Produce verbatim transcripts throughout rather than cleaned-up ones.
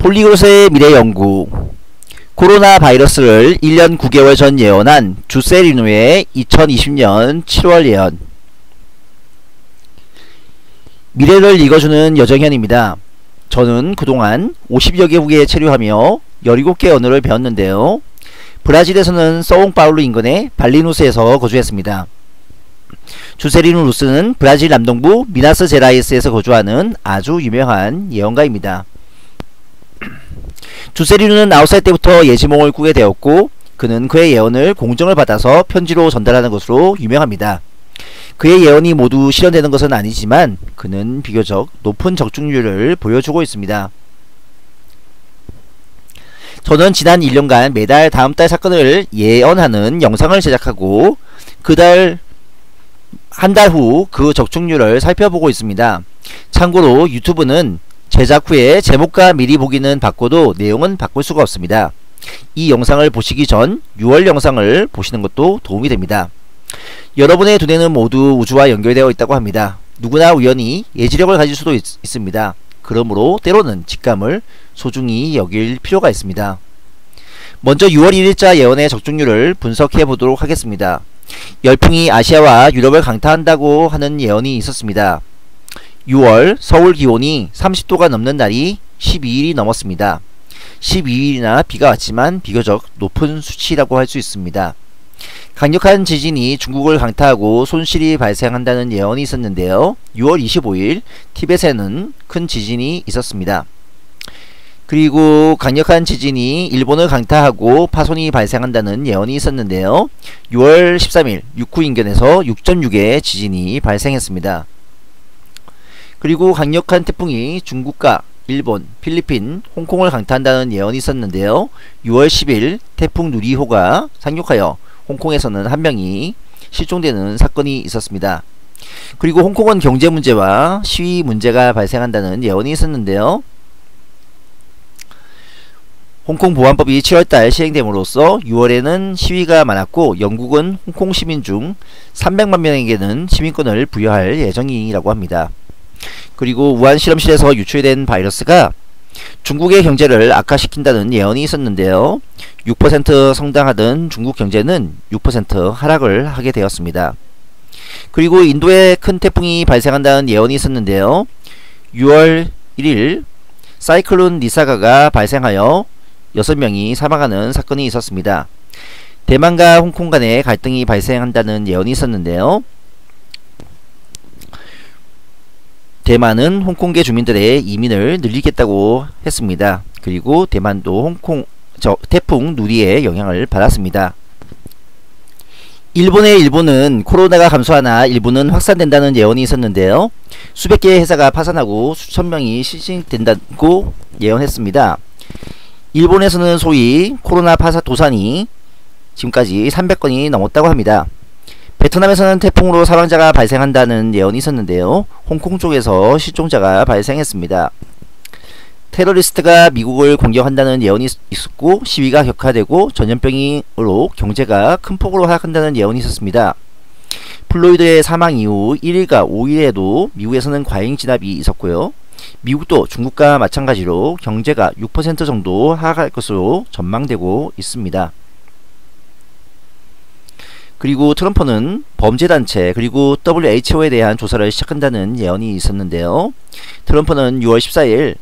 폴리그롯의 미래연구. 코로나 바이러스를 일 년 구 개월 전 예언한 주세리누의 이천이십 년 칠월 예언. 미래를 읽어주는 여정현입니다. 저는 그동안 오십여 개국에 체류하며 열일곱 개 언어를 배웠는데요. 브라질에서는 서옹파울루 인근의 발리누스에서 거주했습니다. 주세리누 루스는 브라질 남동부 미나스제라이스에서 거주하는 아주 유명한 예언가입니다. 주세리누는 아홉 살 때부터 예지몽을 꾸게 되었고, 그는 그의 예언을 공정을 받아서 편지로 전달하는 것으로 유명합니다. 그의 예언이 모두 실현되는 것은 아니지만 그는 비교적 높은 적중률을 보여주고 있습니다. 저는 지난 일 년간 매달 다음 달 사건을 예언하는 영상을 제작하고 그 달 한 달 후 그 적중률을 살펴보고 있습니다. 참고로 유튜브는 제작 후에 제목과 미리 보기는 바꿔도 내용은 바꿀 수가 없습니다. 이 영상을 보시기 전 유월 영상을 보시는 것도 도움이 됩니다. 여러분의 두뇌는 모두 우주와 연결되어 있다고 합니다. 누구나 우연히 예지력을 가질 수도 있, 있습니다. 그러므로 때로는 직감을 소중히 여길 필요가 있습니다. 먼저 유월 일 일자 예언의 적중률을 분석해 보도록 하겠습니다. 열풍이 아시아와 유럽을 강타한다고 하는 예언이 있었습니다. 유월 서울 기온이 삼십 도가 넘는 날이 십이 일이 넘었습니다. 십이 일이나 비가 왔지만 비교적 높은 수치라고 할 수 있습니다. 강력한 지진이 중국을 강타하고 손실이 발생한다는 예언이 있었는데요. 유월 이십오 일 티벳에는 큰 지진이 있었습니다. 그리고 강력한 지진이 일본을 강타하고 파손이 발생한다는 예언이 있었는데요. 유월 십삼 일 육후 인근에서 육 점 육의 지진이 발생했습니다. 그리고 강력한 태풍이 중국과 일본, 필리핀, 홍콩을 강타한다는 예언이 있었는데요. 유월 십 일 태풍 누리호가 상륙하여 홍콩에서는 한 명이 실종되는 사건이 있었습니다. 그리고 홍콩은 경제 문제와 시위 문제가 발생한다는 예언이 있었는데요. 홍콩 보안법이 칠월달 시행됨으로써 유월에는 시위가 많았고, 영국은 홍콩 시민 중 삼백만 명에게는 시민권을 부여할 예정이라고 합니다. 그리고 우한 실험실에서 유출된 바이러스가 중국의 경제를 악화시킨다는 예언이 있었는데요. 육 퍼센트 성장하던 중국 경제는 육 퍼센트 하락을 하게 되었습니다. 그리고 인도에 큰 태풍이 발생한다는 예언이 있었는데요. 유월 일 일 사이클론 니사가가 발생하여 여섯 명이 사망하는 사건이 있었습니다. 대만과 홍콩 간의 갈등이 발생한다는 예언이 있었는데요. 대만은 홍콩계 주민들의 이민을 늘리겠다고 했습니다. 그리고 대만도 홍콩 저 태풍 누리의 영향을 받았습니다. 일본의 일부는 코로나가 감소하나 일부는 확산된다는 예언이 있었는데요. 수백 개의 회사가 파산하고 수천 명이 실직된다고 예언했습니다. 일본에서는 소위 코로나 파산 도산이 지금까지 삼백 건이 넘었다고 합니다. 베트남에서는 태풍으로 사망자가 발생한다는 예언이 있었는데요. 홍콩 쪽에서 실종자가 발생했습니다. 테러리스트가 미국을 공격한다는 예언이 있었고, 시위가 격화되고 전염병으로 경제가 큰 폭으로 하락한다는 예언이 있었습니다. 플로이드의 사망 이후 일 일과 오 일에도 미국에서는 과잉 진압이 있었고요. 미국도 중국과 마찬가지로 경제가 육 퍼센트 정도 하락할 것으로 전망되고 있습니다. 그리고 트럼프는 범죄단체 그리고 더블유에이치오에 대한 조사를 시작한다는 예언이 있었는데요. 트럼프는 유월 십사 일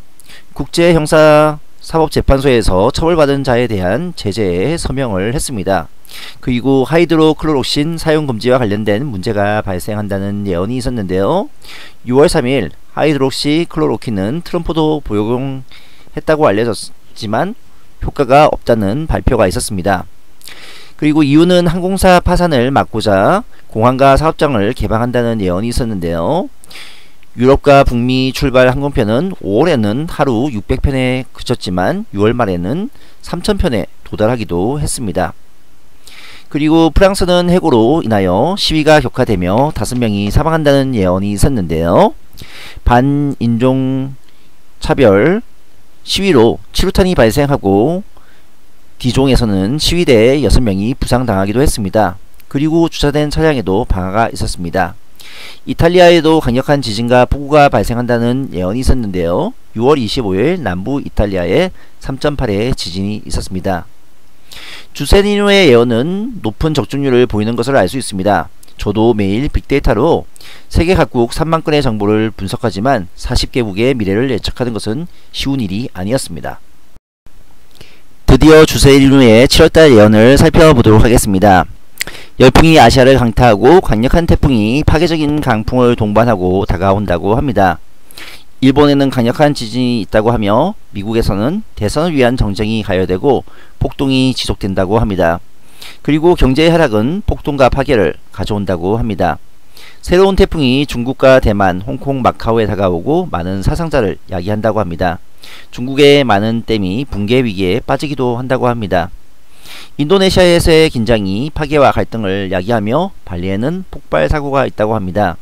국제형사사법재판소에서 처벌받은 자에 대한 제재에 서명을 했습니다. 그리고 하이드로클로록신 사용금지와 관련된 문제가 발생한다는 예언이 있었는데요. 유월 삼 일 하이드록시클로로킨은 트럼프도 복용했다고 알려졌지만 효과가 없다는 발표가 있었습니다. 그리고 이유는 항공사 파산을 막고자 공항과 사업장을 개방한다는 예언이 있었는데요. 유럽과 북미 출발 항공편은 오월에는 하루 육백 편에 그쳤지만 유월 말에는 삼천 편에 도달하기도 했습니다. 그리고 프랑스는 해고로 인하여 시위가 격화되며 다섯 명이 사망한다는 예언이 있었는데요. 반인종 차별 시위로 치루탄이 발생하고 디종에서는 시위대에 여섯 명이 부상당하기도 했습니다. 그리고 주차된 차량에도 방화가 있었습니다. 이탈리아에도 강력한 지진과 폭우가 발생한다는 예언이 있었는데요. 유월 이십오일 남부 이탈리아에 삼 점 팔의 지진이 있었습니다. 주세니노의 예언은 높은 적중률을 보이는 것을 알 수 있습니다. 저도 매일 빅데이터로 세계 각국 삼만 건의 정보를 분석하지만 사십 개국의 미래를 예측하는 것은 쉬운 일이 아니었습니다. 드디어 주세니노의 칠월달 예언을 살펴보도록 하겠습니다. 열풍이 아시아를 강타하고 강력한 태풍이 파괴적인 강풍을 동반하고 다가온다고 합니다. 일본에는 강력한 지진이 있다고 하며 미국에서는 대선을 위한 정쟁이 가열되고 폭동이 지속된다고 합니다. 그리고 경제의 하락은 폭동과 파괴를 가져온다고 합니다. 새로운 태풍이 중국과 대만, 홍콩, 마카오에 다가오고 많은 사상자를 야기한다고 합니다. 중국의 많은 댐이 붕괴 위기에 빠지기도 한다고 합니다. 인도네시아에서의 긴장이 파괴와 갈등을 야기하며 발리에는 폭발 사고가 있다고 합니다.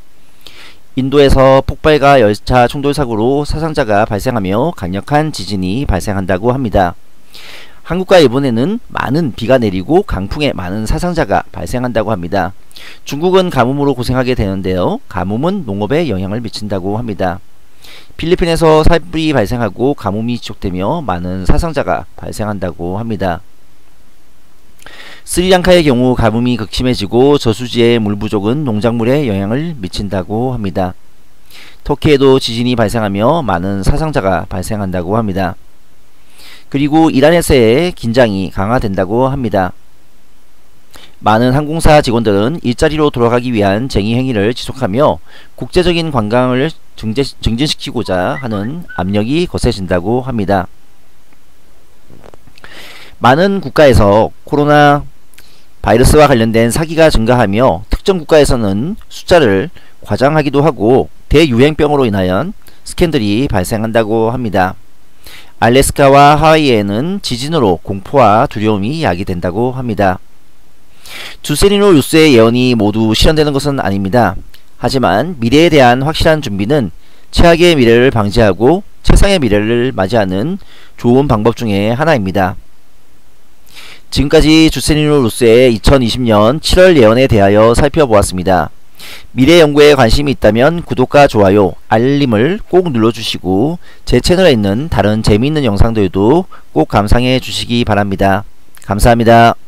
인도에서 폭발과 열차 충돌 사고로 사상자가 발생하며 강력한 지진이 발생한다고 합니다. 한국과 일본에는 많은 비가 내리고 강풍에 많은 사상자가 발생한다고 합니다. 중국은 가뭄으로 고생하게 되는데요. 가뭄은 농업에 영향을 미친다고 합니다. 필리핀에서 산불이 발생하고 가뭄이 지속되며 많은 사상자가 발생한다고 합니다. 스리랑카의 경우 가뭄이 극심해지고 저수지의 물 부족은 농작물에 영향을 미친다고 합니다. 터키에도 지진이 발생하며 많은 사상자가 발생한다고 합니다. 그리고 이란에서의 긴장이 강화된다고 합니다. 많은 항공사 직원들은 일자리로 돌아가기 위한 쟁의 행위를 지속하며 국제적인 관광을 증제, 증진시키고자 하는 압력이 거세진다고 합니다. 많은 국가에서 코로나 바이러스와 관련된 사기가 증가하며 특정 국가에서는 숫자를 과장하기도 하고 대유행병으로 인하여 스캔들이 발생한다고 합니다. 알래스카와 하와이에는 지진으로 공포와 두려움이 야기된다고 합니다. 주세니노 뉴스의 예언이 모두 실현되는 것은 아닙니다. 하지만 미래에 대한 확실한 준비는 최악의 미래를 방지하고 최상의 미래를 맞이하는 좋은 방법 중에 하나입니다. 지금까지 주세니노 뉴스의 이천이십년 칠월 예언에 대하여 살펴보았습니다. 미래 연구에 관심이 있다면 구독과 좋아요, 알림을 꼭 눌러주시고 제 채널에 있는 다른 재미있는 영상들도 꼭 감상해 주시기 바랍니다. 감사합니다.